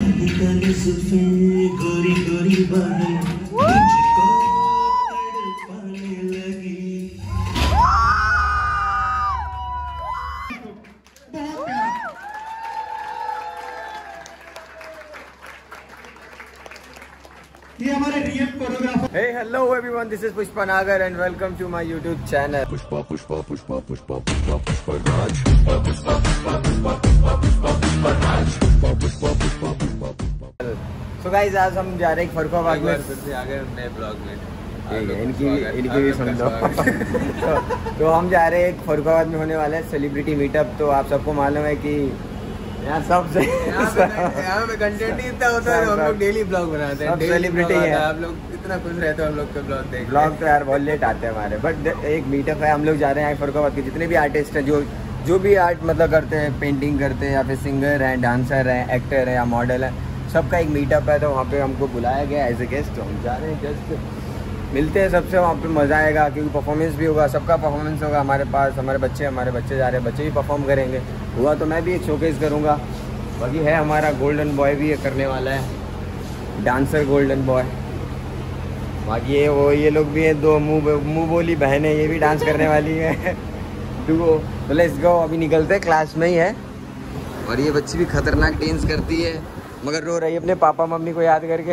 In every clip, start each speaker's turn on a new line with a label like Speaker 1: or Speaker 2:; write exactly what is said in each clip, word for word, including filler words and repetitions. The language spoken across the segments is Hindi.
Speaker 1: काली काली जुल्फे गोरी गोरी बाहें मुझको तड़पाने लगी।
Speaker 2: ये हमारे real choreographer.
Speaker 3: Hey, hello everyone, this is Pushpa Nagar and welcome to my YouTube channel.
Speaker 4: Pushpa, Pushpa, Pushpa, Pushpa, Pushpa, Pushpa Raj. Pushpa, Pushpa, Pushpa, Pushpa, Pushpa, Pushpa, Pushpa Raj. Pushpa, Pushpa, Pushpa, Pushpa, Pushpa.
Speaker 3: So guys, आज हम जा रहे हैं फरुखाबाद में।
Speaker 5: फिर से आगे नए ब्लॉग में।
Speaker 3: ठीक है, इनकी इनकी भी सुन लो। तो, तो हम जा रहे हैं फरुखाबाद में होने वाला है सेलिब्रिटी मीटअप। तो आप सबको मालूम है कि यहाँ सब से
Speaker 5: यहाँ पे कंटेंट ही इतना होता है, हम लोग डेली ब्लॉग बनाते हैं,
Speaker 3: सेलिब्रिटी है।
Speaker 5: आप लोग इतना खुश रहते हो हम लोग के ब्लॉग देख।
Speaker 3: ब्लॉग तो यार बहुत लेट आते हैं हमारे, बट एक मीटअप है। हम लोग जा रहे हैं फरुखाबाद के जितने भी आर्टिस्ट हैं, जो जो भी आर्ट मतलब करते हैं, पेंटिंग करते हैं या फिर सिंगर हैं, डांसर हैं, एक्टर हैं या मॉडल है, सबका एक मीटअप है। तो वहाँ पे हमको बुलाया गया एज ए गेस्ट। तो हम जा रहे हैं, जस्ट मिलते हैं सबसे, वहाँ पे मज़ा आएगा क्योंकि परफॉर्मेंस भी होगा, सबका परफॉर्मेंस होगा हमारे पास। हमारे बच्चे हमारे बच्चे जा रहे हैं, बच्चे भी परफॉर्म करेंगे। हुआ तो मैं भी एक शोकेस करूँगा। बाकी है हमारा गोल्डन बॉय भी ये करने वाला है, डांसर गोल्डन बॉय। बाकी ये वो ये लोग भी हैं, दो मुँह मुँह बोली बहनें, ये भी डांस करने वाली है दुगो। तो लेट्स गो, अभी निकलते हैं, क्लास में ही है। और ये बच्ची भी खतरनाक डांस करती है मगर रो रही है अपने पापा मम्मी को याद करके।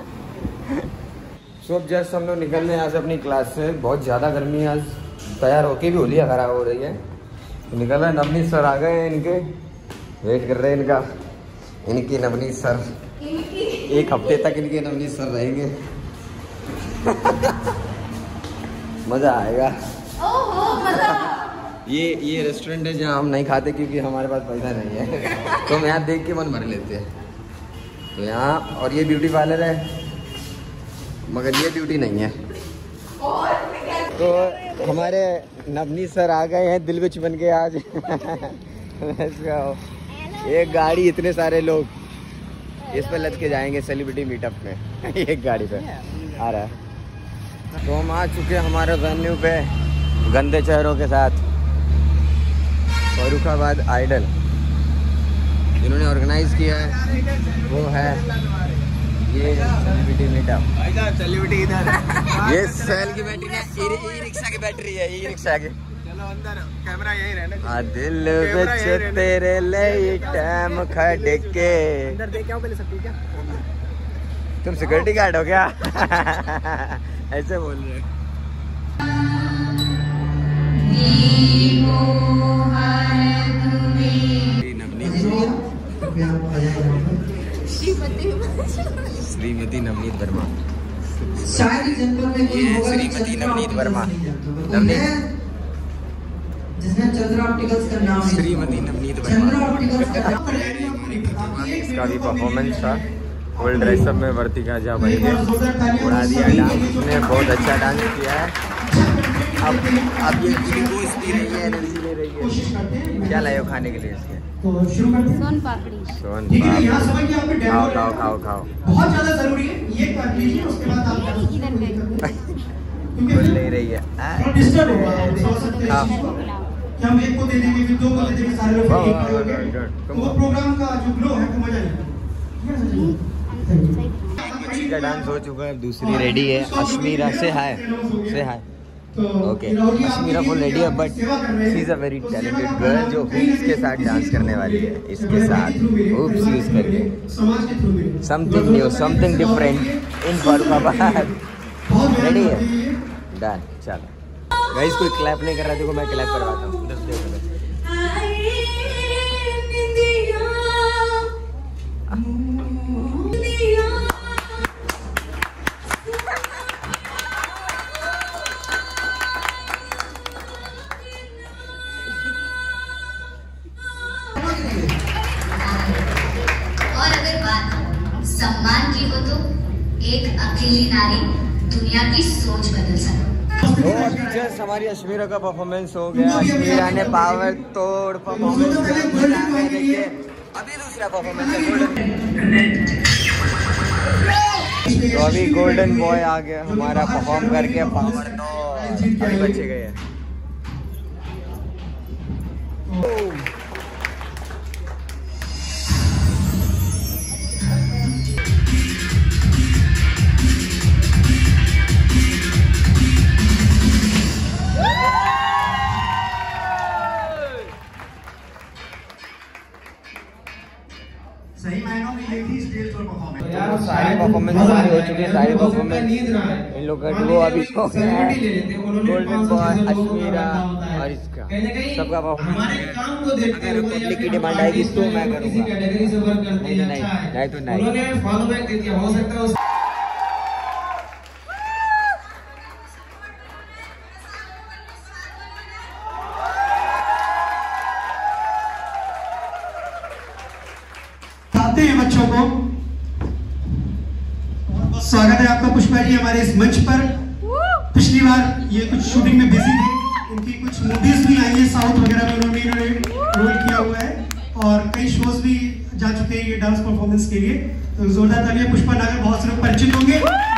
Speaker 3: सो अब जस्ट हम लोग निकल रहे हैं यहाँ से अपनी क्लास से। बहुत ज़्यादा गर्मी है आज, तैयार होके भी होलिया खराब हो रही है। तो निकल रहे हैं, नवनीत सर आ गए हैं, इनके वेट कर रहे हैं इनका। इनकी नवनीत सर एक हफ्ते तक इनके नवनीत सर रहेंगे। मज़ा आएगा। ये ये रेस्टोरेंट है जहाँ हम नहीं खाते क्योंकि हमारे पास पैसा नहीं है। तो हम यहाँ देख के मन भर लेते हैं। तो यहाँ, और ये ब्यूटी पार्लर है मगर ये ब्यूटी नहीं है। तो हमारे नवनीत सर आ गए हैं दिल विच बन के आज। एक गाड़ी, इतने सारे लोग इस पर लद के जाएंगे सेलिब्रिटी मीटअप में। एक गाड़ी पे आ रहा है। तो हम आ चुके हैं हमारे वेन्यू पे गंदे चेहरों के साथ। फरुखाबाद आइडल जिन्होंने ऑर्गेनाइज किया है वो है ये सेलिब्रिटी मीटअप।
Speaker 5: सेलिब्रिटी इधर है।
Speaker 3: ये सेल की बैटरी है, ई रिक्शा की बैटरी है, ई रिक्शा की।
Speaker 5: चलो अंदर, कैमरा यही रहना।
Speaker 3: आ दिल विच तेरे लिए टाइम खड़ के।
Speaker 5: अंदर देख क्या पहले सब ठीक है।
Speaker 3: तुम सिक्योरिटी गार्ड हो क्या? ऐसे बोल रहे श्रीमती नवनीत वर्मा। श्रीमती नवनीत वर्मा, नवनीत श्रीमती नवनीत वर्मा। इसका भी परफॉर्मेंस था, फुल ड्रेसअप में वर्तिका झा बनी है, उड़ा दिया डांस उसने, बहुत अच्छा डांस किया है। अब अब ये ग्लूकोज पी रही है, एनर्जी ले रही है। क्या लाए हो खाने के लिए इसके?
Speaker 6: सोन पापड़ी।
Speaker 3: सोन पापड़ी खाओ खाओ खाओ खाओ।
Speaker 2: बहुत ज्यादा जरूरी है ये कर लीजिए, उसके बाद आप
Speaker 3: फुल ले रही है।
Speaker 2: डिस्टर्ब होगा कि हम एक को दे देंगे फिर दो को दे देंगे, सारे लोग एक खड़े हो गए तो वो प्रोग्राम का जो ग्लो है वो मजा नहीं।
Speaker 3: बच्ची का डांस हो चुका है, दूसरी रेडी है अश्मीरा। से हाय से hi. Okay, Ashmira full ready है but she is a very talented girl जो हुप्स के साथ डांस करने वाली है। इसके साथ हुप्स यूज करके something new, something different in Farrukhabad. Ready है, डन। चलो गाइस, कोई क्लैप नहीं कर रहा, देखो मैं क्लैप करवाता हूँ। दस देखो
Speaker 7: और अगर बात सम्मान की हो तो एक अकेली नारी दुनिया की सोच बदल सकती।
Speaker 3: तो अभी जस्ट हमारी अश्मीरा का परफॉर्मेंस हो गया। अश्मीरा ने पावर तोड़ परफॉर्मेंस किया। अभी दूसरा परफॉर्मेंस है गोल्डन। तो अभी गोल्डन बॉय आ गया हमारा परफॉर्म करके पावर तोड़। अभी बच्चे गए हैं।
Speaker 2: बहनों ने ये भी स्टेज पर परफॉर्म है।
Speaker 3: यार सारी परफॉर्मेंस हमारी हो चुकी है, सारी परफॉर्मेंस इन लोग का वो अभी सो गया है। गोल्डन बॉय, अश्मीरा और इसका सबका परफॉर्मेंस। अगर पब्लिक की डिमांड आएगी तो मैं करूँगा, नहीं तो नहीं, नहीं तो नहीं।
Speaker 2: फॉलो बैक दे दिया, हो सकता है हैं बच्चों को। स्वागत है आपका पुष्पा जी हमारे इस मंच पर। पिछली बार ये कुछ शूटिंग में बिजी थे, इनकी कुछ मूवीज भी आई है साउथ वगैरह में, उन्होंने इन्होंने रोल किया हुआ है और कई शोज भी जा चुके हैं ये डांस परफॉर्मेंस के लिए। तो जोरदार तालियां। पुष्पा नागर बहुत से लोग परिचित होंगे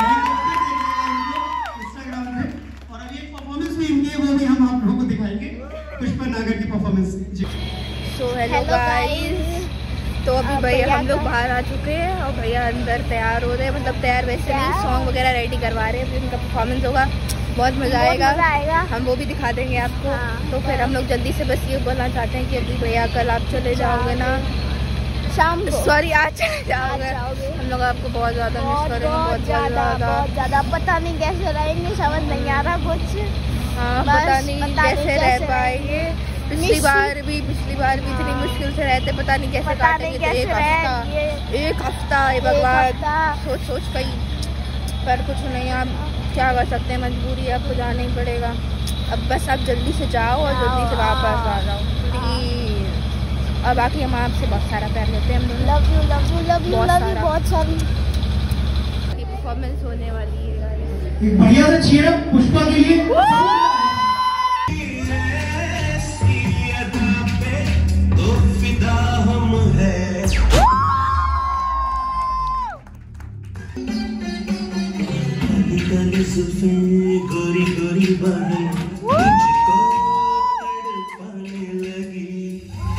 Speaker 2: इंस्टाग्राम पे, और अभी एक परफॉर्मेंस भी इनकी वो भी हम आप लोगों को दिखाएंगे, पुष्पा नागर की परफॉर्मेंस।
Speaker 6: सो हेलो गाइस, तो अभी भैया हम लोग बाहर आ चुके हैं और भैया अंदर तैयार हो रहे हैं, मतलब तैयार वैसे नहीं, सॉन्ग वगैरह रेडी करवा रहे हैं। अभी उनका परफॉर्मेंस होगा, बहुत मजा आएगा, आएगा। हम वो भी दिखा देंगे आपको। हाँ। तो फिर हम लोग जल्दी से बस ये बोलना चाहते हैं कि अभी भैया कल आप चले जाओगे ना, शाम को, सॉरी आज चले जाओगे। हम लोग आपको बहुत ज्यादा मिस करेंगे, बहुत ज्यादा बहुत ज्यादा। पता नहीं कैसे रहेंगे, समझ नहीं आ रहा कुछ। हाँ, पता नहीं कैसे रह पाएंगे। पिछली बार भी पिछली बार भी इतनी मुश्किल से रहते, पता नहीं कैसे काटेंगे। तो एक हफ्ता एक हफ्ता हे भगवान, सोच सोच कहीं, पर कुछ नहीं, आप क्या कर सकते हैं, मजबूरी है, आपको जाना ही पड़ेगा। अब बस आप जल्दी से जाओ और जल्दी से वापस आ जाओ प्लीज। और बाकी हम आपसे बहुत सारा प्यार लेते हैं, हम लोग love you love you love you love you बहुत सारी। परफॉर्मेंस होने वाली है,
Speaker 2: बढ़िया से चीयर अप पुष्पा के लिए।
Speaker 1: गोरी गोरी बाहें मुझको तड़पाने लगी।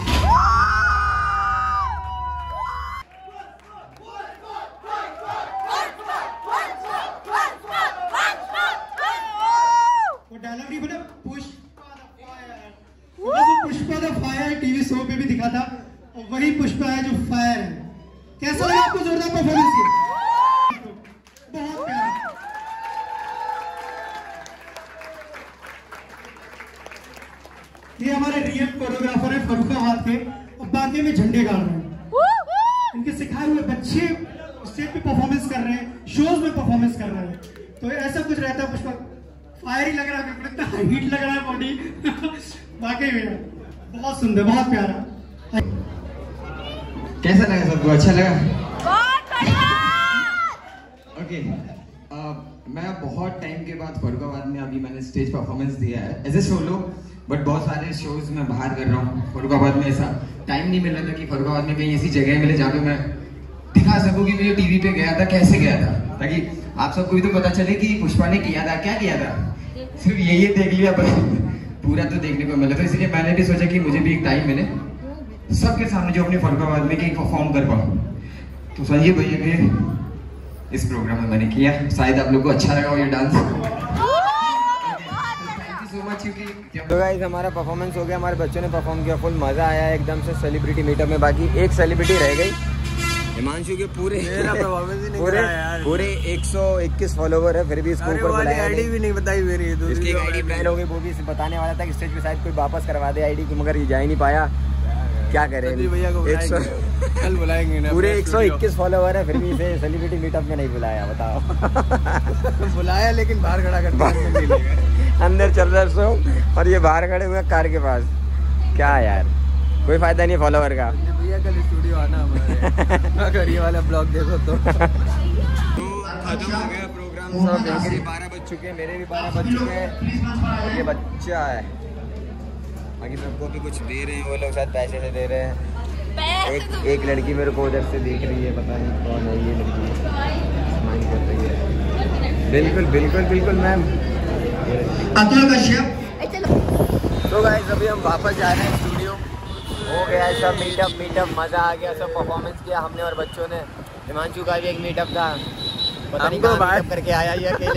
Speaker 2: वो डायलॉग नहीं बना, पुष्पा द फायर। वो Pushpa the fire TV show पे भी दिखा था, और वही पुष्पा है जो फायर है। कैसा लगा आपको जोरदार परफॉर्मेंस की? बहुत प्यारा। ये हमारे रियल कोरियोग्राफर है फर्रुखाबाद के, और बाकी में झंडे गाड़ रहे हैं। इनके सिखाए हुए बच्चे स्टेज पे परफॉर्मेंस कर रहे हैं, शोज में परफॉर्मेंस कर रहे हैं। तो ऐसा कुछ रहता है। पुष्पा फायर ही लग रहा है, इतना हीट लग रहा है बॉडी। वाकई में बहुत सुंदर, बहुत प्यारा।
Speaker 3: कैसा लगा सबको? अच्छा लगा?
Speaker 6: बहुत बढ़िया।
Speaker 3: ओके, मैं बहुत टाइम के बाद फर्रुखाबाद में अभी मैंने स्टेज परफॉर्मेंस दिया है एज ए सोलो, बट बहुत सारे शोज में बाहर कर रहा हूँ। फर्रुखाबाद में ऐसा टाइम नहीं मिल रहा था कि फर्रुखाबाद में कहीं ऐसी जगह मिले जहाँ पे मैं दिखा सकूँ कि मैं टीवी पे गया था, कैसे गया था, ताकि आप सबको भी तो पता चले कि पुष्पा ने किया था, क्या किया था। सिर्फ ये ये देख लिया पर पूरा तो देखने को मिला। तो इसलिए मैंने भी सोचा कि मुझे भी एक टाइम मिले सबके सामने जो अपने फर्रुखाबाद में कहीं परफॉर्म कर पाऊँ। तो सही भैया के इस प्रोग्राम में मैंने किया, शायद आप लोग को अच्छा लगा हो ये डांस। तो गाइस हमारा परफॉर्मेंस हो गया, हमारे बच्चों ने परफॉर्म किया, फुल मजा आया एकदम से सेलिब्रिटी मीटअप में। बाकी एक सेलिब्रिटी रह गई, हिमांशु के पूरे पूरे पूरे एक सौ इक्कीस फॉलोवर है, फिर भी इसको ऊपर बुलाया
Speaker 5: आईडी भी नहीं बताई मेरी,
Speaker 3: इसकी आईडी बैन हो गई। वो भी बताने वाला था कि स्टेज पे शायद कोई वापस करवा दे आईडी को, मगर ये जा ही नहीं पाया। क्या करें, एक सौ
Speaker 5: कल बुलाएंगे ना।
Speaker 3: पूरे एक सौ इक्कीस फॉलोवर है, फिर भी इसे सेलिब्रिटी मीटअप में नहीं बुलाया, बताओ।
Speaker 5: बुलाया लेकिन बाहर खड़ा कर
Speaker 3: अंदर चल रहा सो, और ये बाहर खड़े हुए कार के पास। क्या यार, कोई फायदा नहीं फॉलोवर का।
Speaker 5: भैया कल स्टूडियो आना हमारे, अगर ये वाला ब्लॉग देखो तो।
Speaker 3: खत्म हो गया प्रोग्राम सब, इनके बारह बज चुके हैं, मेरे भी बारह बज चुके हैं। ये बच्चा है, बाकी सबको भी कुछ दे रहे हैं वो लोग, शायद पैसे से दे रहे हैं। एक एक लड़की मेरे को उधर से देख रही है, पता नहीं कौन है ये लड़की, स्माइल कर रही है। बिल्कुल बिल्कुल बिल्कुल मैम। तो गाइस अभी हम वापस जा रहे हैं स्टूडियो। हो गया है सब मीटअप मीटअप मज़ा आ गया, सब परफॉर्मेंस किया हमने और बच्चों ने। हिमांशु का भी एक मीटअप था, पता नहीं कहाँ मीटअप करके आया ये अकेले।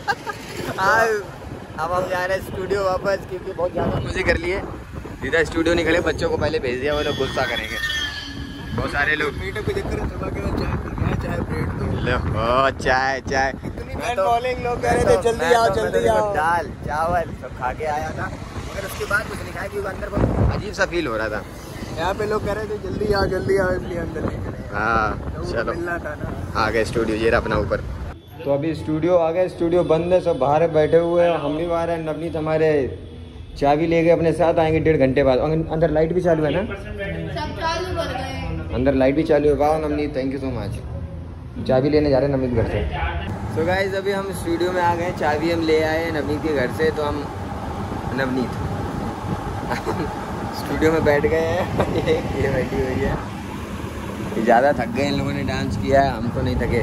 Speaker 3: अब हम जा रहे हैं स्टूडियो वापस, क्योंकि बहुत ज़्यादा मजे कर लिए। सीधा स्टूडियो निकले, बच्चों को पहले भेज दिया, वो लोग गुस्सा करेंगे। बहुत सारे लोग
Speaker 5: मीटअप के चक्कर में चबा के चाय पी रहा है, चाय ब्रेड पे।
Speaker 3: लो ओ चाय चाय
Speaker 5: इतनी
Speaker 3: मैं
Speaker 5: फैन
Speaker 3: तो-
Speaker 5: फॉलोइंग लोग कह
Speaker 3: मैं
Speaker 5: रहे
Speaker 3: तो-
Speaker 5: थे जल्दी
Speaker 3: मैं
Speaker 5: आओ
Speaker 3: तो- मैं तो
Speaker 5: जल्दी
Speaker 3: देखो
Speaker 5: आओ।
Speaker 3: दाल चावल सब खा के आया था, मगर उसके बाद कुछ नहीं खाया क्योंकि अंदर बहुत अजीब सा फील हो रहा था।
Speaker 5: यहाँ पे लोग कह रहे थे जल्दी आओ जल्दी आओ, इसलिए अंदर नहीं चले।
Speaker 3: हाँ
Speaker 5: तो वो
Speaker 3: चलो
Speaker 5: मिलना था ना।
Speaker 3: आ गए स्टूडियो, ये रहा अपना ऊपर। तो अभी स्टूडियो आ गए, स्टूडियो बंद है, सब बाहर बैठे हुए हैं, हम भी बाहर हैं। नवनीत हमारे चाबी ले गए अपने साथ, आएंगे डेढ़ घंटे बाद। अंदर लाइट भी चालू है ना,
Speaker 6: सब चालू कर गए।
Speaker 3: अंदर लाइट भी चालू है। वाह Navneet thank you so much. चाबी लेने जा रहे हैं नवनीत घर से। सो गाइस अभी हम स्टूडियो में आ गए, चाबी हम ले आए नवनीत के घर से। तो हम नवनीत स्टूडियो में बैठ गए हैं। ये बैठी हुई है, ज़्यादा थक गए, इन लोगों ने डांस किया है, हम तो नहीं थके,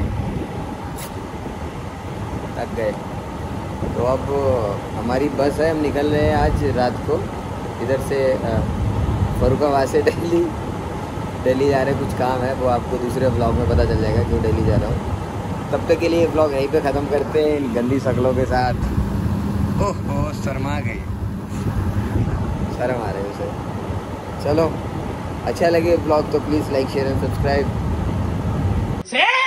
Speaker 3: थक गए। तो अब हमारी बस है, हम निकल रहे हैं आज रात को इधर से फर्रुखाबाद से दिल्ली दिल्ली जा रहे हैं। कुछ काम है वो आपको दूसरे ब्लॉग में पता चल जाएगा क्यों दिल्ली जा रहा हूँ। तब तक के लिए ब्लॉग यहीं पे ख़त्म करते हैं इन गंदी शक्लों के साथ। ओह शर्मा गई, शर्म आ रही है उसे। चलो अच्छा लगे ब्लॉग तो please like share and subscribe.